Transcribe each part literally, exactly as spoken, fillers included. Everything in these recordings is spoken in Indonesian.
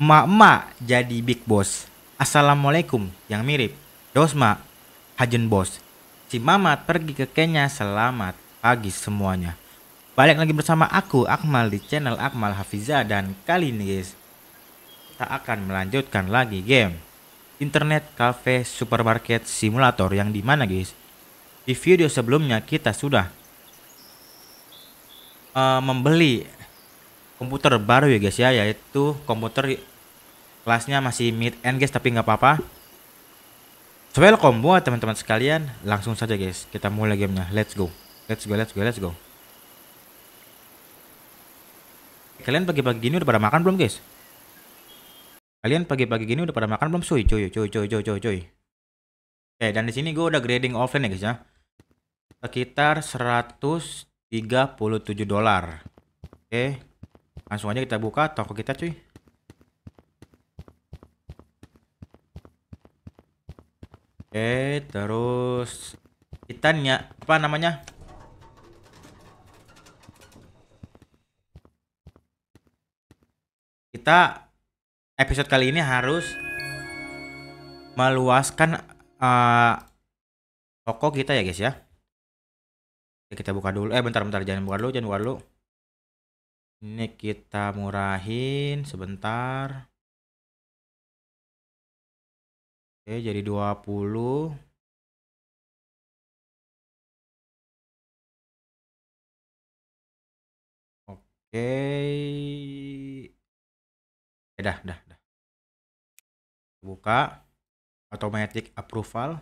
Emak-emak jadi big boss. Assalamualaikum yang mirip. Dosma, Hajen bos. Si Mamat pergi ke Kenya. Selamat pagi semuanya. Balik lagi bersama aku Akmal di channel Akmal Hafiza. Dan kali ini guys, kita akan melanjutkan lagi game Internet Cafe Supermarket Simulator. Yang dimana guys, di video sebelumnya kita sudah uh, membeli komputer baru ya guys ya, yaitu komputer kelasnya masih mid end guys, tapi nggak apa-apa. So, welcome buat teman-teman sekalian. Langsung saja guys, kita mulai gamenya. Let's go, let's go, let's go, let's go. Kalian pagi-pagi gini udah pada makan belum guys? Kalian pagi-pagi gini udah pada makan belum? Cuy, cuy, cuy, cuy, cuy, cuy, cuy. Oke, dan di sini gue udah grading offline ya guys ya. Sekitar seratus tiga puluh tujuh dolar. Oke, langsung aja kita buka toko kita cuy. Oke, terus kita nya apa namanya? Kita episode kali ini harus meluaskan uh, toko kita ya guys ya. Oke, kita buka dulu. Eh bentar-bentar, jangan buka dulu, jangan buka dulu. Ini kita murahin sebentar. Oke, jadi dua puluh. Oke. Eh, dah, dah, dah. Buka. Automatic approval.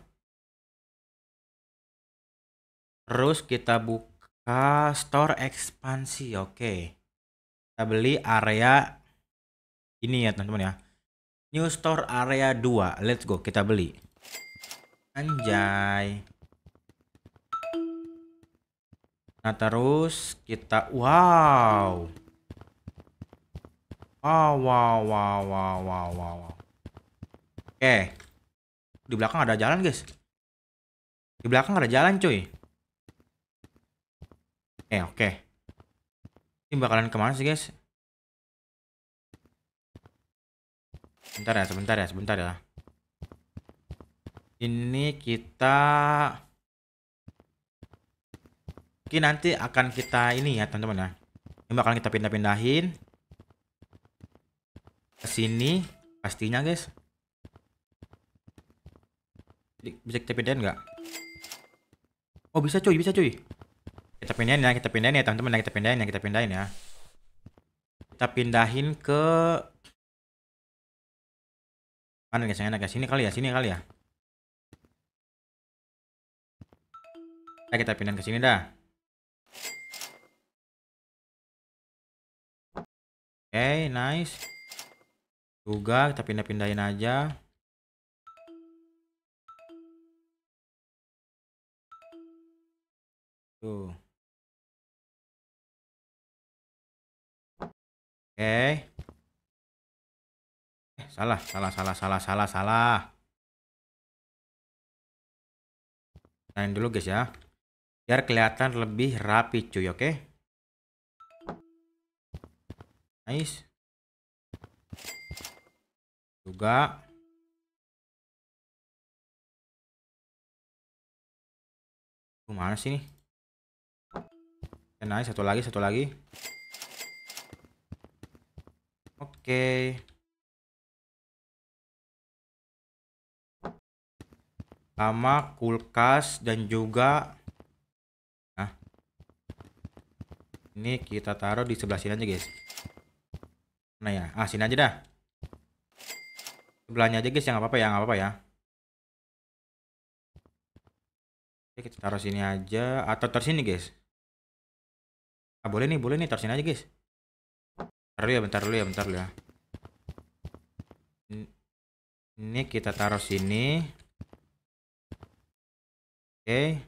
Terus kita buka store ekspansi. Oke. Kita beli area ini ya teman-teman ya. New store area dua. Let's go, kita beli. Anjay. Nah terus kita wow. Wow, wow, wow, wow, wow, wow. Oke. Di belakang ada jalan guys. Di belakang ada jalan cuy. Oke, oke. Ini bakalan kemana sih guys? Sebentar ya, sebentar ya, sebentar ya. Ini kita mungkin nanti akan kita ini ya teman-teman ya. Ini bakalan kita pindah-pindahin ke sini pastinya guys. Bisa kita pindahin nggak? Oh bisa cuy, bisa cuy. Kita pindahin ya, kita pindahin ya teman-teman, kita pindahin ya, kita pindahin ya. Kita pindahin ke mana guys? Yang enak ya, sini kali ya, sini kali ya. Nah, kita pindahin ke sini dah. Oke, okay, nice. Juga kita pindah-pindahin aja. Tuh. Oke. Okay. Eh, salah, salah, salah, salah, salah, salah. Nah, dulu guys ya. Biar kelihatan lebih rapi cuy, oke? Okay? Nice. Juga. Mana sih nih? Nice, satu lagi, satu lagi. Oke. Okay. Sama kulkas dan juga nah. Ini kita taruh di sebelah sini aja, guys. Nah ya, ah sini aja dah. Sebelahnya aja guys, ya nggak apa-apa ya, nggak apa-apa ya. Oke, kita taruh sini aja atau taruh sini guys. Ah boleh nih, boleh nih, taruh sini aja guys. Bentar dulu ya, bentar dulu ya, bentar dulu ya. Ini kita taruh sini. Oke.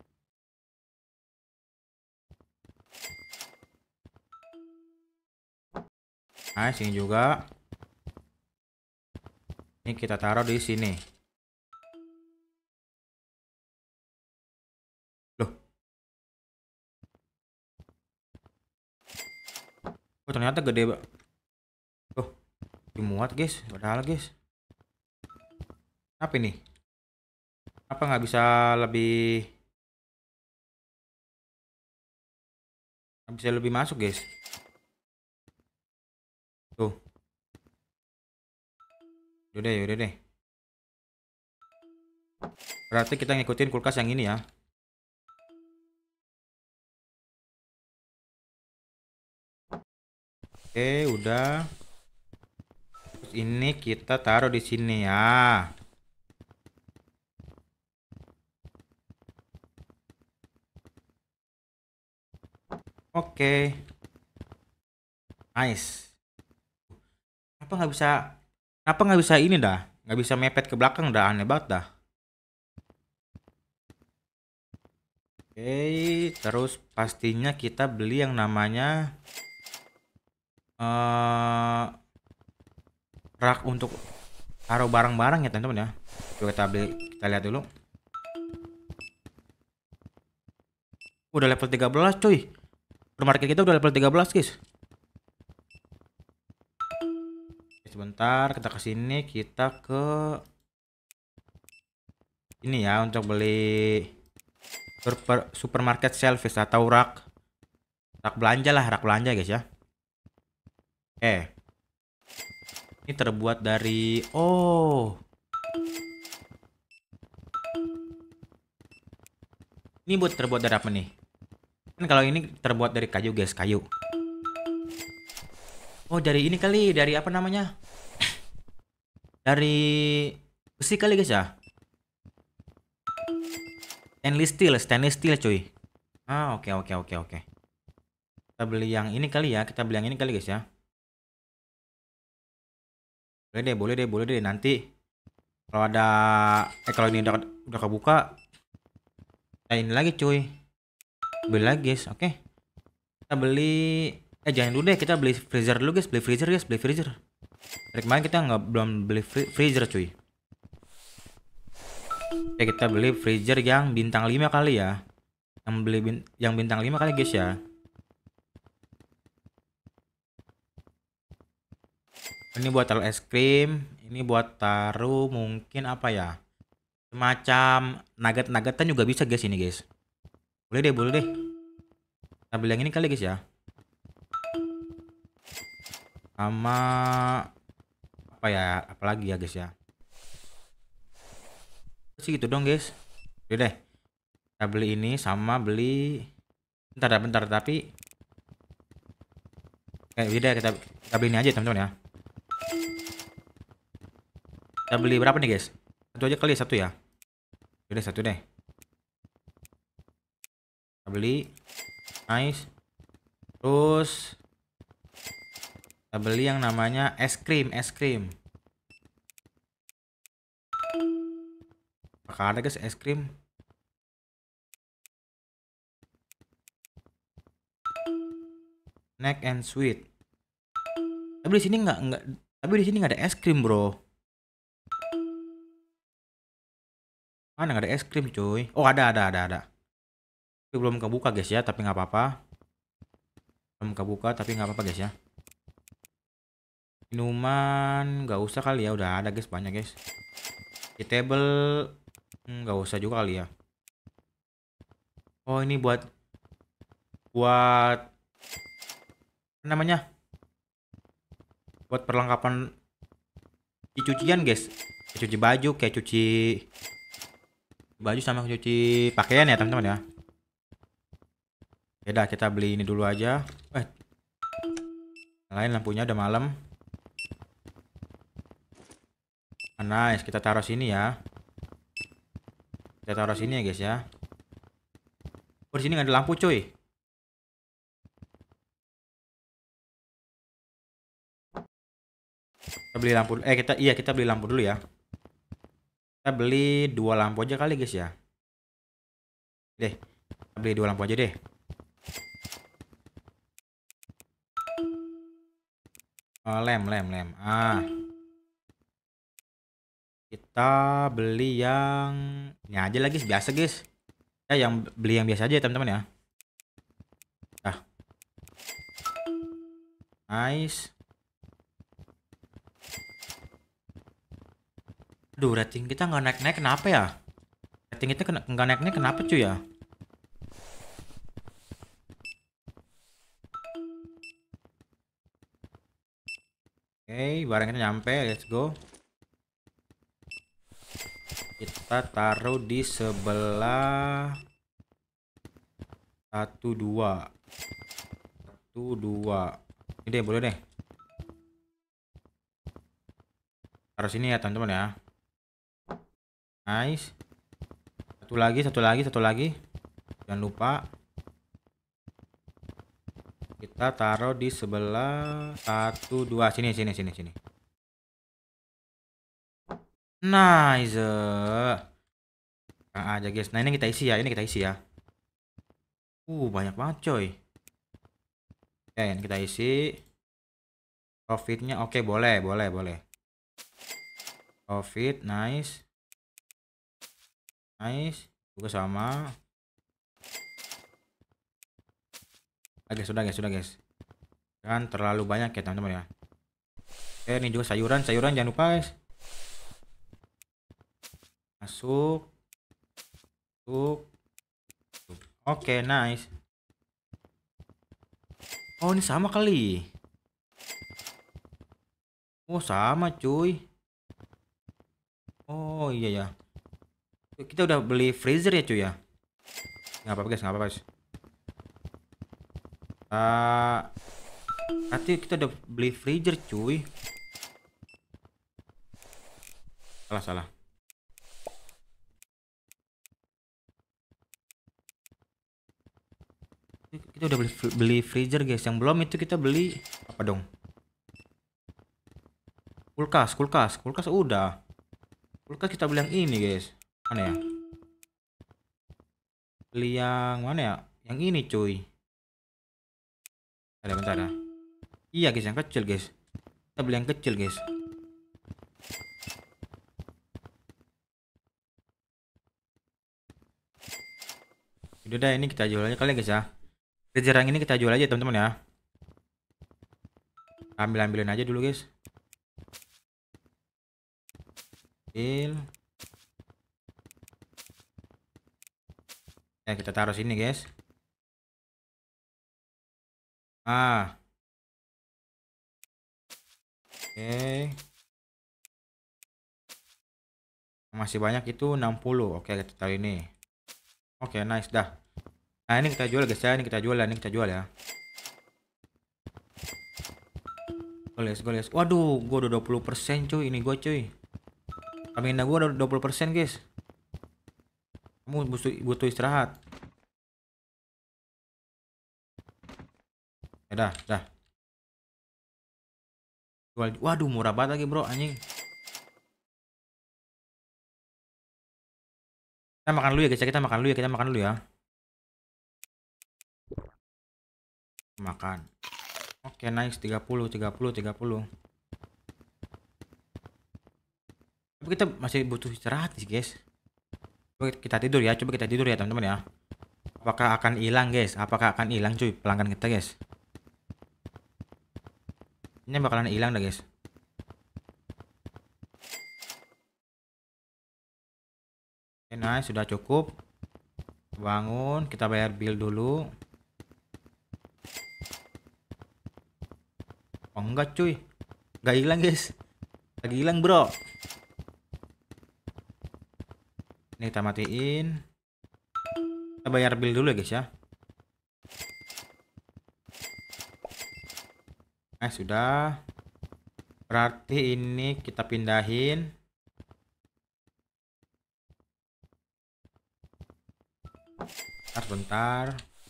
Nah, sini juga. Ini kita taruh di sini. Loh. Oh, ternyata gede, Pak. Oh. Dimuat guys, padahal guys. Apa ini? Apa nggak bisa lebih nggak bisa lebih masuk guys? Tuh, yaudah yaudah deh. Berarti kita ngikutin kulkas yang ini ya. Oke, udah. Terus ini kita taruh di sini ya. Oke, nice. Apa nggak bisa? Apa nggak bisa ini dah? Nggak bisa mepet ke belakang dah, aneh banget dah. Oke, terus pastinya kita beli yang namanya eh rak untuk taruh barang-barang ya teman-teman ya. Coba kita beli, kita lihat dulu. Udah level tiga belas cuy. Supermarket kita udah level tiga belas guys. Sebentar, kita ke sini, kita ke ini ya untuk beli super, supermarket service atau rak rak belanja lah, rak belanja guys ya. Eh, ini terbuat dari oh, ini buat terbuat dari apa nih? Kan kalau ini terbuat dari kayu guys, kayu. Oh, dari ini kali, dari apa namanya? Dari besi kali guys ya. Stainless steel, stainless steel cuy. Ah, oke oke oke oke. Kita beli yang ini kali ya, kita beli yang ini kali guys ya. Boleh deh, boleh deh, boleh deh. Nanti kalau ada eh kalau ini udah udah kebuka, nah ini lagi cuy. Beli lagi guys, oke. Kita beli eh jangan dulu deh, kita beli freezer dulu guys, beli freezer guys, beli freezer. Dari kemarin kita nggak belum beli free, freezer cuy. Oke, kita beli freezer yang bintang lima kali ya. Yang beli bin, yang bintang lima kali guys ya. Ini buat taruh es krim, ini buat taruh mungkin apa ya? Semacam nugget-nuggetan juga bisa guys ini guys. Boleh deh, boleh deh. Kita beli yang ini kali guys ya. Sama apa ya? Apalagi ya guys ya. Sih gitu dong guys. Udah deh. Kita beli ini sama beli bentar bentar tapi kayak udah kita kita beli ini aja teman-teman ya. Kita beli berapa nih guys? Satu aja kali, satu ya. Udah satu deh. Kita beli. Nice. Terus kita beli yang namanya es krim, es krim. Apakah ada guys es krim? Snack and sweet. Tapi di sini nggak nggak. Tapi di sini nggak ada es krim bro. Mana nggak ada es krim cuy? Oh ada ada ada ada. Tapi belum kebuka guys ya. Tapi nggak apa-apa. Belum kebuka tapi nggak apa-apa guys ya. Minuman nggak usah kali ya. Udah ada guys, banyak guys. Di table nggak usah juga kali ya. Oh ini buat buat apa namanya? Buat perlengkapan di cucian guys. Kayak cuci baju, kayak cuci baju sama cuci pakaian ya teman-teman ya. Yaudah kita beli ini dulu aja. Eh, lain lampunya udah malam. Nice, kita taruh sini ya. Kita taruh sini ya guys ya. Oh di sini nggak ada lampu cuy. Kita beli lampu. Eh kita iya kita beli lampu dulu ya. Kita beli dua lampu aja kali guys ya. Deh, kita beli dua lampu aja deh. Oh, lem, lem, lem. Ah, kita beli yang ini aja lagi biasa guys. Ya yang beli yang biasa aja teman-teman ya. Ah, nice. Aduh, rating kita nggak naik-naik kenapa ya? Rating kita kena- nggak naik-naik kenapa cuy ya? Oke, barang kita nyampe, let's go. Kita taruh di sebelah satu dua satu dua. Ini deh, boleh deh. Taruh sini ya teman-teman ya. Nice. Satu lagi, satu lagi, satu lagi. Jangan lupa. Kita taruh di sebelah satu dua. Sini, sini, sini, sini. Nice. Nah, aja guys. Nah, ini kita isi ya. Ini kita isi ya. Uh, banyak banget coy. Oke, ini kita isi. Profitnya oke, boleh, boleh, boleh. Profit, nice. Nice. Juga sama. Oke, sudah guys, sudah guys. Kan terlalu banyak ya teman-teman ya. Oke, ini juga sayuran, sayuran jangan lupa guys. Masuk. Masuk. Oke, nice. Oh, ini sama kali. Oh, sama cuy. Oh, iya ya. Kita udah beli freezer ya cuy ya. Nggak apa-apa guys, nggak apa-apa guys. Ah, berarti kita udah beli freezer cuy. Salah, salah. Kita udah beli, beli freezer guys. Yang belum itu kita beli apa dong? Kulkas, kulkas, kulkas udah. Kulkas kita beli yang ini guys. Mana ya? Beli yang mana ya? Yang ini cuy. Ada bentar ya. Iya guys, yang kecil guys. Kita beli yang kecil guys. Udah dah, ini kita jual aja kali ya guys ya. Freezer yang ini kita jual aja teman-teman ya. Ambil-ambilin aja dulu guys. Ambil. Ya kita taruh sini guys. Ah. Oke. Masih banyak itu enam puluh. Oke, kita taruh ini. Oke, nice dah. Nah, ini kita jual guys ya. Ini kita jual, ini kita jual ya. Goles, goles. Waduh, gua udah dua puluh persen cuy. Ini gua cuy. Stamina gua udah dua puluh persen guys. Kamu butuh, butuh istirahat. Ya dah, dah. Jual. Waduh, murah banget lagi bro, anjing. Kita makan dulu ya guys ya. Kita makan dulu ya. Kita makan dulu ya. Makan. Oke, nice. tiga puluh, tiga puluh, tiga puluh. Tapi kita masih butuh istirahat sih guys. Coba kita tidur ya. Coba kita tidur ya teman-teman ya. Apakah akan hilang guys? Apakah akan hilang cuy pelanggan kita guys? Ini bakalan hilang dah guys. Oke, nice. Sudah cukup. Bangun. Kita bayar bill dulu. Oh enggak cuy. Enggak hilang guys. Lagi hilang bro. Ini kita matiin. Kita bayar bill dulu ya guys ya. Nah sudah. Berarti ini kita pindahin. Bentar, bentar.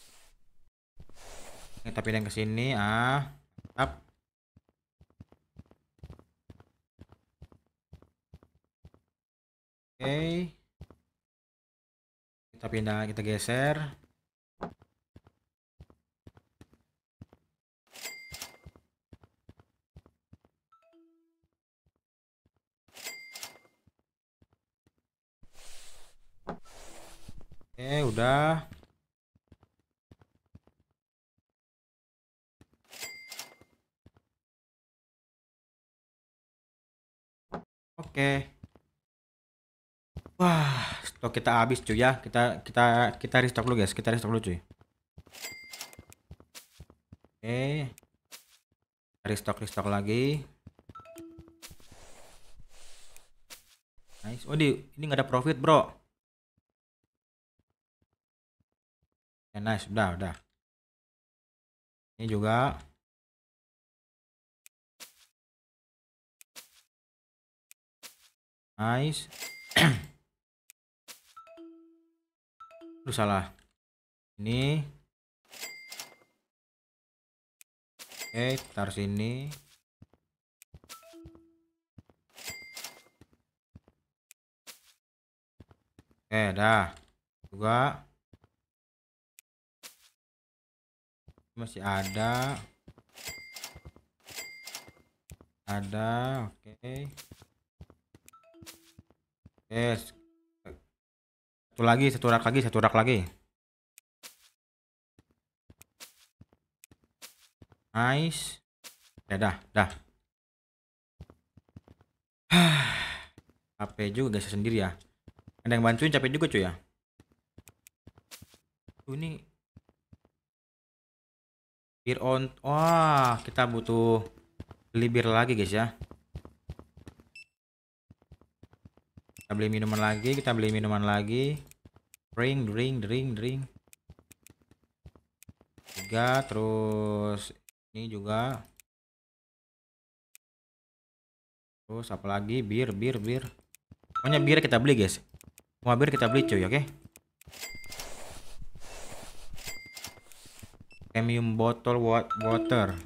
Kita pindahin ke sini. Ah, mantap. Oke. Kita pindah, kita geser. Oke, udah. Oke. Wah, stok kita habis cuy ya. Kita kita kita restock dulu guys. Kita restock dulu cuy. Oke. Restock restock lagi. Nice. Oh di ini nggak ada profit bro. Ya, nice. Udah udah. Ini juga. Nice. Aduh salah. Ini. Oke, taruh sini. Oke, dah. Juga. Masih ada. Ada, oke. Oke. Satu lagi, satu rak lagi, satu rak lagi. Nice. Ya dah, dah. Capek juga guys sendiri ya. Ada yang bantuin capek juga cuy ya. Tuh ini bir on. Wah, kita butuh beli bir lagi guys ya. Kita beli minuman lagi, kita beli minuman lagi. Drink, drink, drink, drink. Tiga, terus ini juga. Terus apa lagi? Bir, bir, bir. Pokoknya bir kita beli guys. Semua bir kita beli cuy, oke? Okay? Premium bottle water.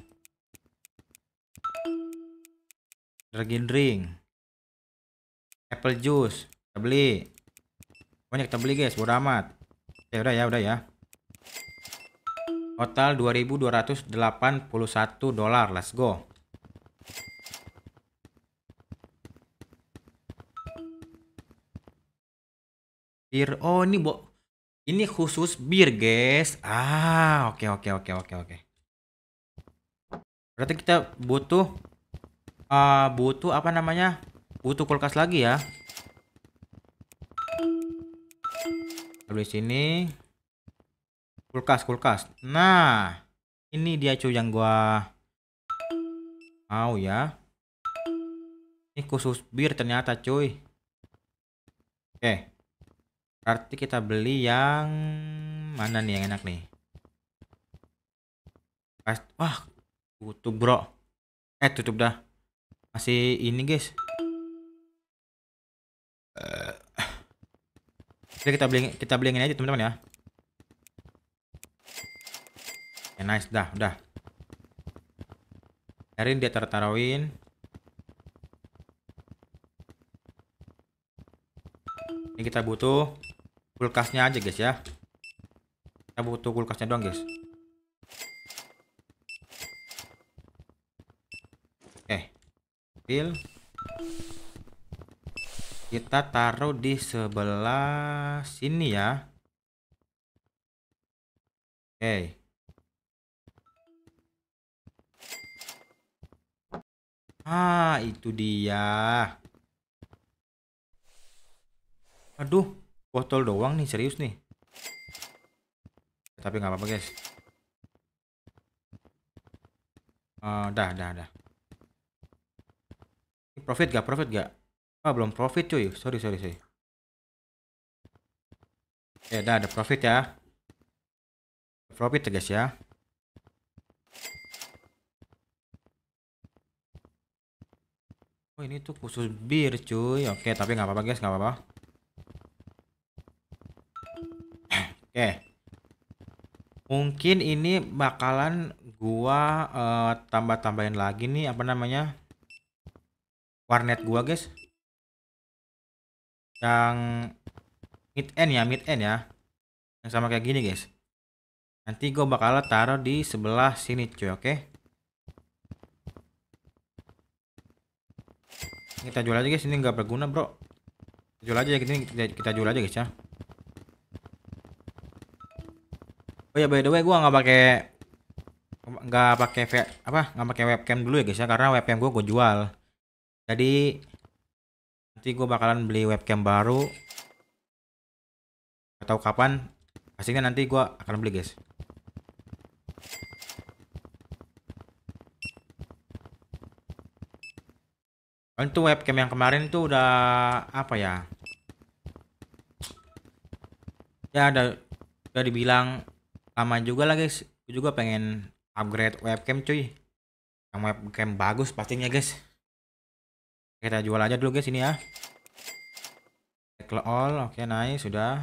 Drink drink. Apple juice. Kita beli. Pokoknya kita beli guys, bodo amat. Ya udah ya, udah ya. Total dua ribu dua ratus delapan puluh satu dolar. Let's go. Bir. Oh, ini bo ini khusus bir, guys. Ah, oke oke oke oke oke. Berarti kita butuh uh, butuh apa namanya? Butuh kulkas lagi ya. Beli sini. Kulkas, kulkas. Nah, ini dia cuy yang gua mau ya. Ini khusus bir ternyata cuy. Oke. Berarti kita beli yang mana nih yang enak nih? Wah, tutup bro. Eh, tutup dah. Masih ini guys. Uh. Jadi kita beli kita beli ini aja teman-teman ya. Ya, nice dah, udah. Biarin dia taruh-taruhin. Ini kita butuh kulkasnya aja guys ya. Kita butuh kulkasnya doang guys. Oke. Pil. Kita taruh di sebelah sini ya. Oke. Ah, itu dia. Aduh, botol doang nih, serius nih. Tapi nggak apa-apa guys. Uh, dah, dah, dah. Profit gak? Profit gak? Ah, belum profit cuy. Sorry, sorry, sorry. Ya, dah ada profit ya. Profit ya guys ya. Oh, ini tuh khusus bir cuy. Oke, tapi nggak apa-apa guys, nggak apa-apa. Oke. Mungkin ini bakalan gua uh, tambah-tambahin lagi nih apa namanya? Warnet gua guys. Yang mid end ya, mid end ya. Yang sama kayak gini guys. Nanti gua bakal taruh di sebelah sini cuy, oke? Kita jual aja guys, ini nggak berguna bro. Jual aja kita, kita jual aja guys ya. Oh ya, by the way gua nggak pakai nggak pakai apa nggak pakai webcam dulu ya guys ya, karena webcam gua gue jual. Jadi nanti gue bakalan beli webcam baru Gak tahu kapan, pastinya nanti gue akan beli guys. Itu webcam yang kemarin tuh udah apa ya? Ya udah, udah dibilang lama juga lah guys. Gue juga pengen upgrade webcam cuy. Yang webcam bagus pastinya guys. Kita jual aja dulu guys ini ya. Tackle all, oke okay, nice sudah.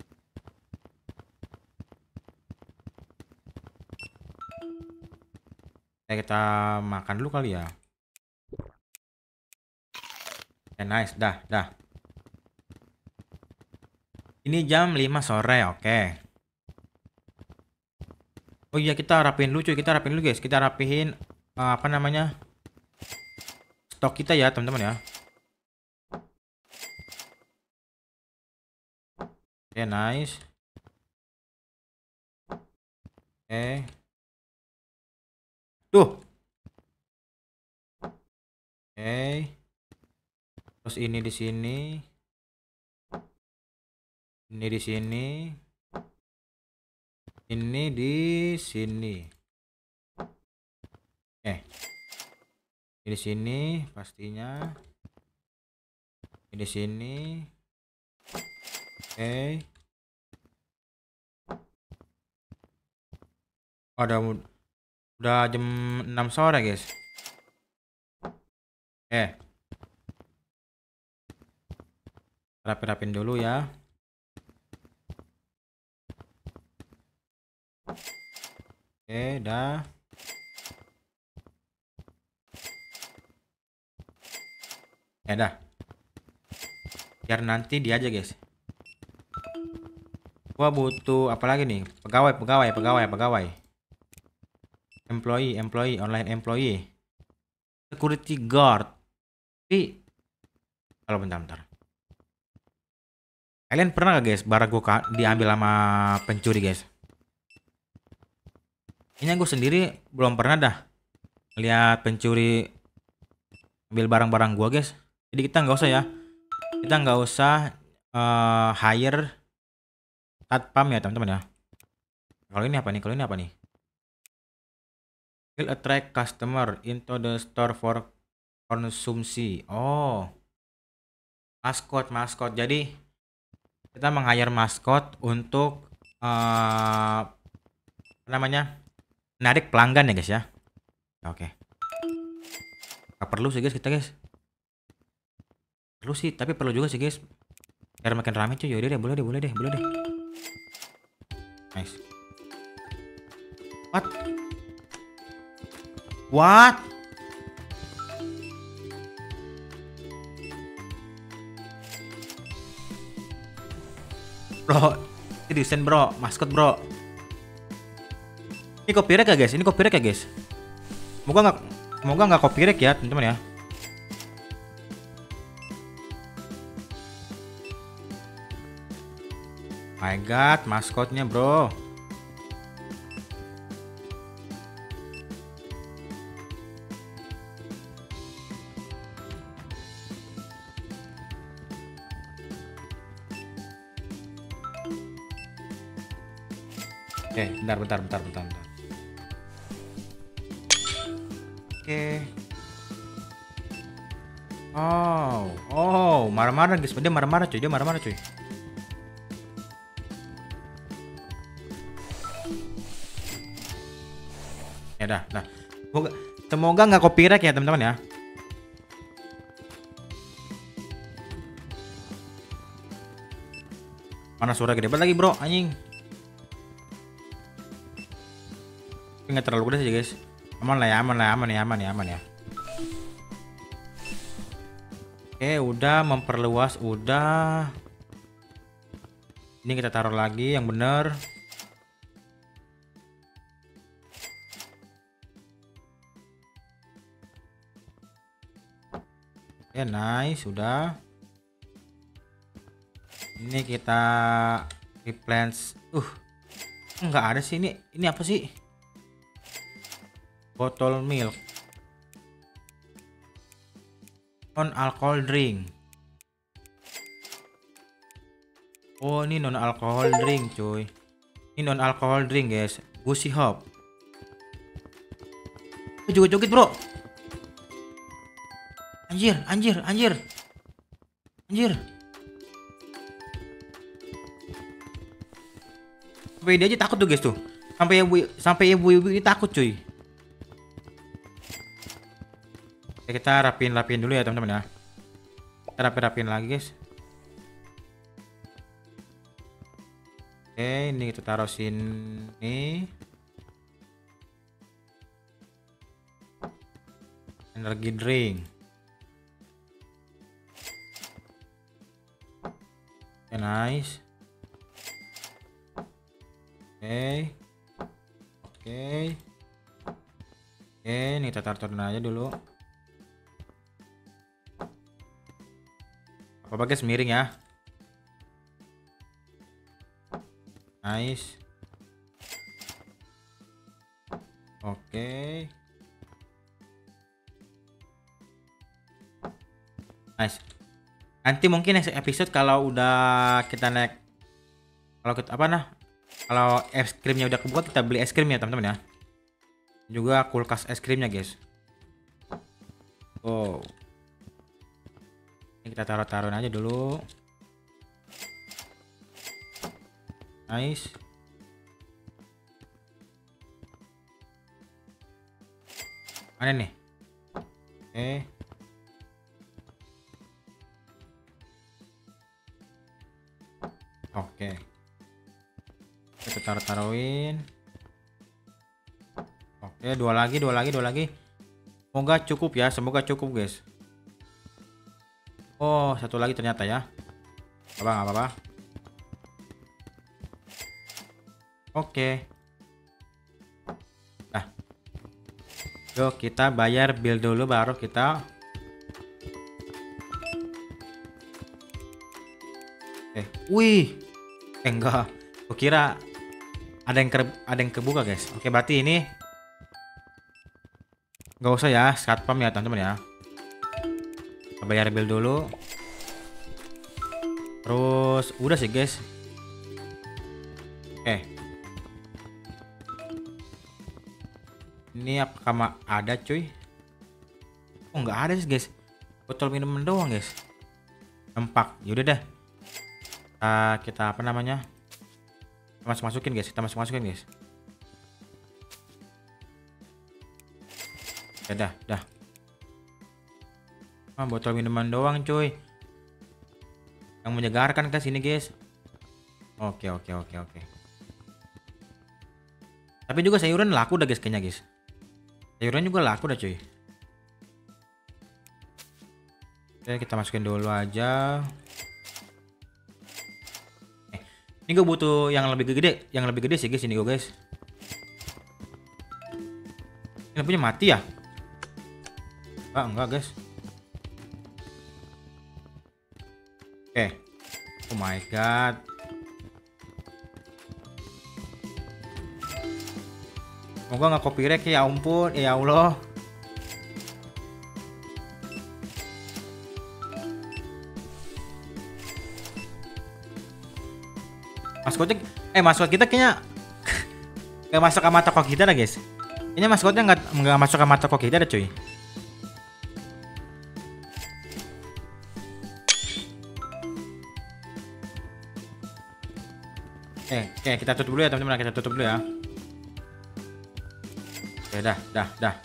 Oke, kita makan dulu kali ya. Oke okay, nice, dah, dah. Ini jam lima sore, oke. Okay. Oh iya, kita rapihin dulu cuy, kita rapihin dulu guys. Kita rapihin uh, apa namanya? Stok kita ya, teman-teman ya. Oke, okay, nice. Oke. Okay. Tuh. Oke. Okay. Terus ini di sini. Ini di sini. Ini di sini. Eh. Ini di sini pastinya. Ini di sini. Oke. Okay. Oh, udah udah jam enam sore, guys. Eh. Rapi-rapin dulu ya. Oke, dah. Ya dah. Biar nanti dia aja, guys. Gua butuh apa lagi nih? Pegawai, pegawai, pegawai, pegawai. Employee, employee, online employee. Security guard. Tapi kalau bentar-bentar. Kalian pernah gak guys barang gue diambil sama pencuri guys? Ini gue sendiri belum pernah dah lihat pencuri ambil barang-barang gue guys. Jadi kita nggak usah ya, kita nggak usah uh, hire satpam ya teman-teman ya. Kalau ini apa nih? Kalau ini apa nih? Will attract customer into the store for konsumsi. Oh, maskot, maskot. Jadi kita meng-hire maskot untuk uh, apa namanya? Menarik pelanggan ya guys ya. Oke. Gak perlu sih guys kita guys. Perlu sih, tapi perlu juga sih guys. Biar makin rame cuy. Yaudah deh, boleh deh, boleh deh, boleh deh. Nice. What? What? Bro, ini desain bro, maskot bro. Ini copyright ya guys? Ini copyright ya guys? Semoga nggak, semoga nggak copyright ya teman-teman ya. My God, maskotnya bro. Oke, bentar, bentar, bentar, bentar, bentar. Oke. Oh, oh, marah-marah guys. Dia marah-marah cuy, dia marah-marah cuy. Ya dah, dah. Semoga, semoga nggak copyright ya teman-teman ya. Mana suara gede banget lagi bro, anjing. Nggak terlalu gede sih guys. Aman lah ya, aman lah, aman ya, aman ya, aman ya. Oke, udah memperluas, udah. Ini kita taruh lagi yang bener. Ya nice, sudah. Ini kita replenish. Uh, nggak ada sih ini. Ini apa sih? Botol milk. On alcohol drink. Oh, ini non alcohol drink, cuy. Ini non alcohol drink, guys. Gusi Hop. Joget-joget, bro. Anjir, anjir, anjir. Anjir. Sampai dia aja takut tuh, guys tuh. Sampai ibu sampai ibu-ibu ini takut, cuy. Oke, kita rapin-rapin dulu ya, teman-teman ya. Kita rapin-rapin lagi, guys. Oke, ini kita taruh sini. Energi drink. Oke, nice. Oke. Oke. Oke, ini kita taruh aja dulu. Apa guys, miring ya. Nice. Oke. Nice. Nanti mungkin next episode kalau udah kita naik, kalau kita apa nah, kalau es krimnya udah kebuka, kita beli es krim ya teman-teman ya. Juga kulkas es krimnya guys. Oh. Ini kita taruh-taruhin aja dulu. Nice. Mana nih? Oke. Oke. Kita taruh-taruhin. Oke, dua lagi, dua lagi, dua lagi. Semoga cukup ya, semoga cukup guys. Oh, satu lagi ternyata ya. Apa nggak apa-apa. Oke. Nah, yuk kita bayar bill dulu baru kita. Eh, wih, eh, enggak. Aku kira ada yang ke, ada yang kebuka guys. Oke, berarti ini nggak usah ya, satpam ya teman-teman ya. Kita bayar bill dulu. Terus udah sih guys. Oke. Ini apakah ada cuy? Oh nggak ada sih guys. Botol minuman doang guys. Empat. Yaudah deh. Kita, kita apa namanya? Kita masuk masukin guys. Kita masuk masukin guys. Ya dah, dah. Ah, botol minuman doang cuy. Yang menyegarkan ke sini guys. Oke oke oke oke. Tapi juga sayuran laku dah guys kayaknya guys. Sayuran juga laku dah cuy. Oke, kita masukin dulu aja. Eh, ini gue butuh yang lebih gede, yang lebih gede sih guys ini gue guys. Ini punya mati ya? Ah, enggak guys. Oke. Oh my god. Semoga nggak copyright ya ampun, ya Allah. Maskotnya, eh maskot kita kayaknya nggak masuk sama toko kita dah guys. Kayaknya maskotnya nggak nggak masuk sama toko kita dah cuy. Eh, oke kita tutup dulu ya teman-teman, kita tutup dulu ya. Oke, dah, dah, dah.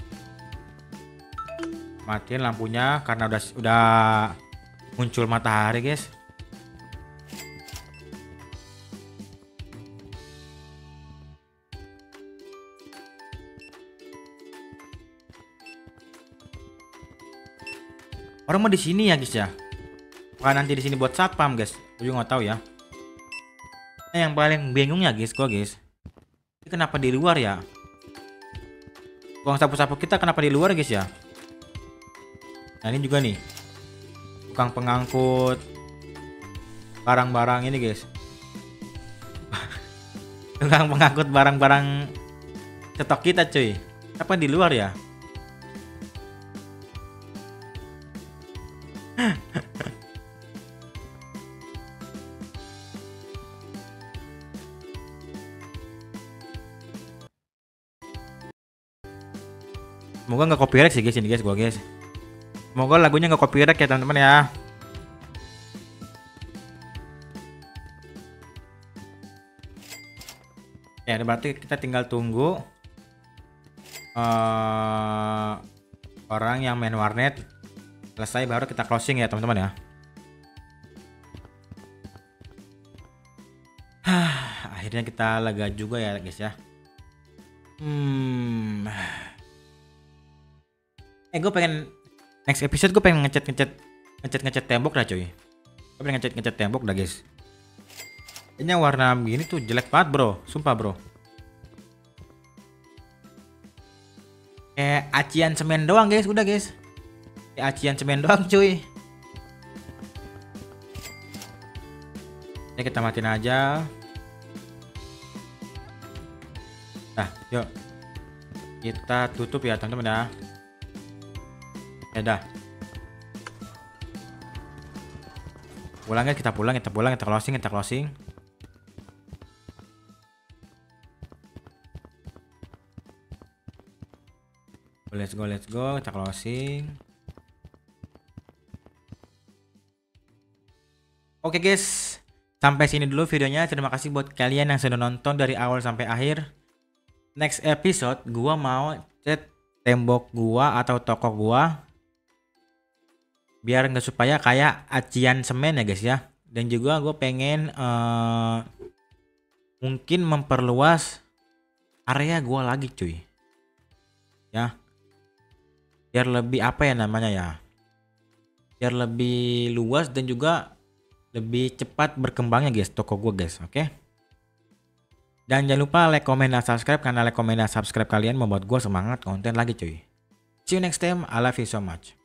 Matiin lampunya karena udah udah muncul matahari, guys. Orang mau di sini ya, guys ya. Bukan nanti di sini buat satpam, guys. Gue juga nggak tahu ya. Nah, yang paling bingung ya, guys, gua, guys. Ini kenapa di luar ya? Uang sapu-sapu kita kenapa di luar guys ya? Nah ini juga nih tukang pengangkut barang-barang ini guys. Tukang pengangkut barang-barang stok kita cuy. Apa di luar ya? Semoga nggak copyright sih guys ini guys gua guys. Semoga lagunya nggak copyright ya teman-teman ya. Ya berarti kita tinggal tunggu uh, orang yang main warnet selesai baru kita closing ya teman-teman ya. Akhirnya kita lega juga ya guys ya. Hmm. Eh gue pengen next episode gue pengen ngecat ngecat ngecat ngecat tembok dah cuy. Gue pengen ngecat ngecat tembok dah guys. Kayaknya warna begini tuh jelek banget bro, sumpah bro. Kayak acian semen doang guys, udah guys. Kayak acian semen doang cuy. Ya kita matiin aja. Nah, yuk. Kita tutup ya teman-teman ya. Ya dah. Pulang ya, kita pulang, kita pulang, kita closing, kita closing. Let's go, let's go, kita closing. Oke guys, sampai sini dulu videonya. Terima kasih buat kalian yang sudah nonton dari awal sampai akhir. Next episode, gua mau cat tembok gua atau toko gua biar nggak supaya kayak acian semen ya guys ya. Dan juga gue pengen uh, mungkin memperluas area gua lagi cuy ya, biar lebih apa ya namanya ya, biar lebih luas dan juga lebih cepat berkembangnya guys toko gue guys. Oke okay? Dan jangan lupa like, comment, dan subscribe, karena like, comment, dan subscribe kalian membuat gue semangat konten lagi cuy. See you next time, I love you so much.